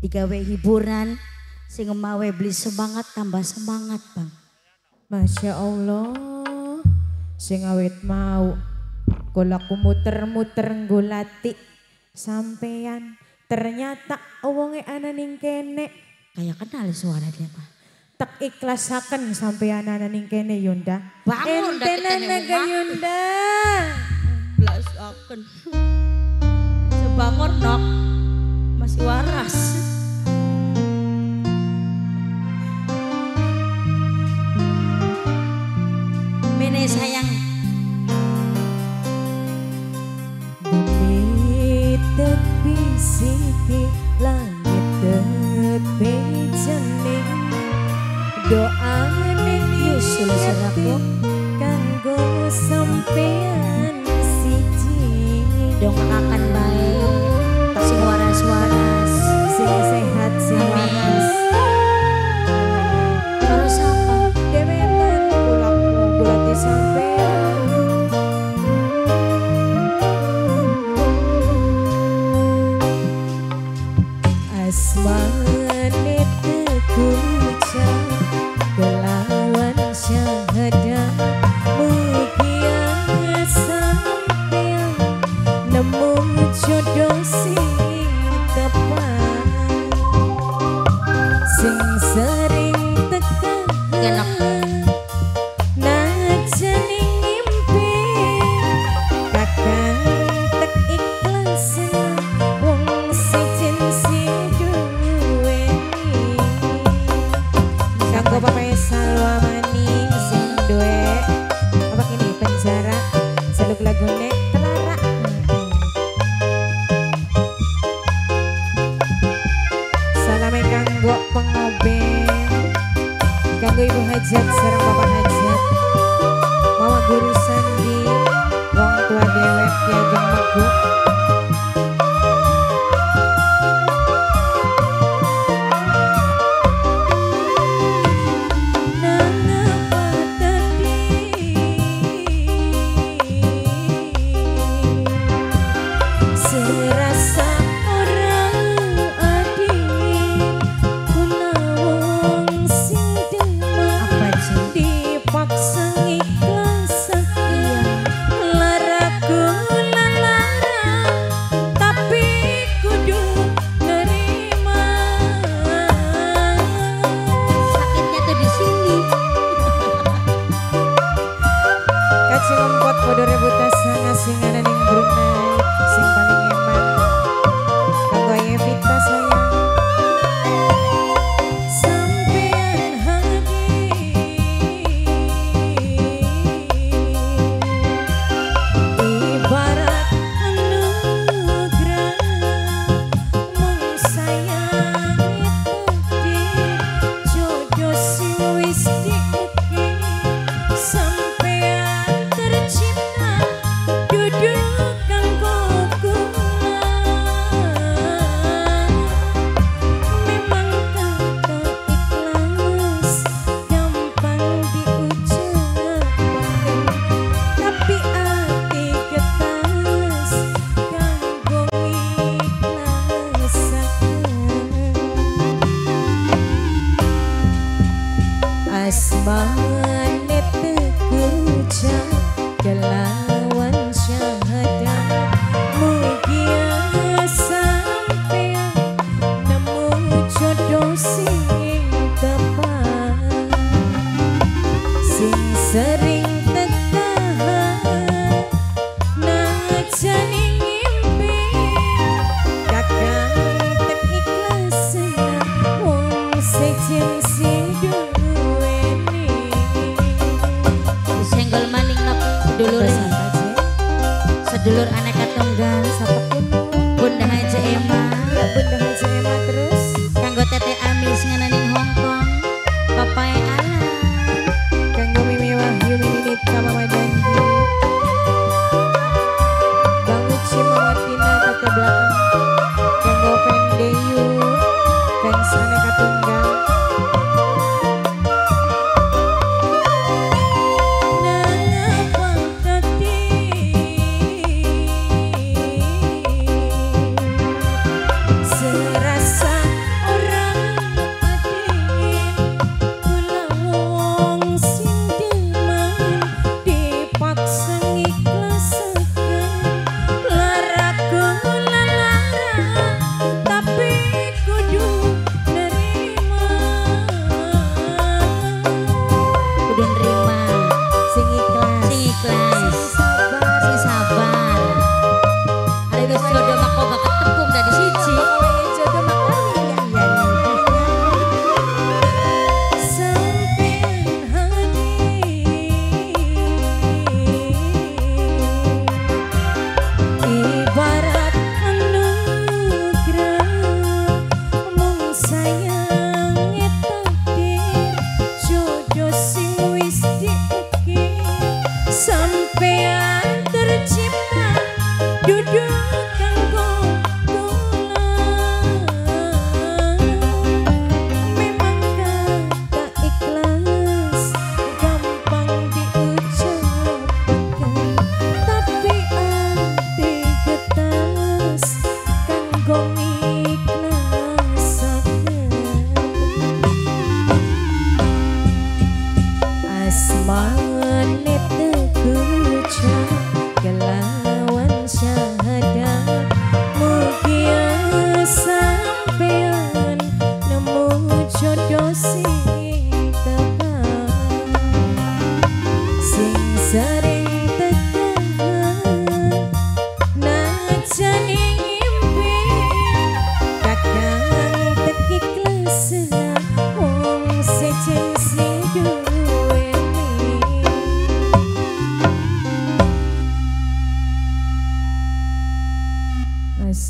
digawe hiburan sing mawe beli semangat tambah semangat Bang. Masya Allah, sing awet mau kulaku muter-muter nggolati sampean ternyata wonge ana ning kene. Kayak kenal suara dia Pak. Tak ikhlasaken sampean ana ning kene Yunda. Bangun dah enten naga Yunda. Blas akan. Sebangun nok masih waras. Mene sayang. Bumi tepi siti langit tepi jening doa ning Yusul seraku kanggo sampean siji dong akan baik sing waras-waras sing sehat sing waras terus apa dewetan kulati sampean asmane tekucap kelawan syahadat mugia sampean nemu jodoh sing tepat sing sering tekan Genep. najan ngimpi kakang tek ikhlas wong sijin si duweni kanggo Bapak Salwa Maning sing duwe apa ini penjara seluk lagune Telara salame kanggo pengoben kanggo Ibu Hajat sareng Bapak Hajat Mama Guru Sandi wong tua dewek ya Jeng Megu serasa orang adil kunawong sing demak apa sih dipaksa ikhlas iya laraku lalara tapi kudu nerima sakitnya tuh di sini kacing empot podo rebutas ngasih ngana ning Brunei sing paling eman kanggo Evita sayang sampean hadir ibarat anugerah mung sayangi takdir jodoh sing wis diukir sampean tercipta duduk kanggo kula memang kata ikhlas gampang diucapkan tapi hati getas kanggo ikhlasaken asmane tekucap kelawan syahadat mugia sampean nemu jodoh sing tepat sing sering tekahan najan ngimpi kakang tek ikhlas wong sejeng si duweni senggol maning nok dulur sedulur anak tunggal sapa kuno Bunda Haja Ema Bunda Haja Ema terus kanggo Tete Amis ngananing Hongkong Papai Alan kanggo Mimi Wahyu Mimi Nita Mama Janji Bang Uci Mama Tina Tata Belakang kanggo Pendeyu fans aneka tunggal nangapa tadi Mas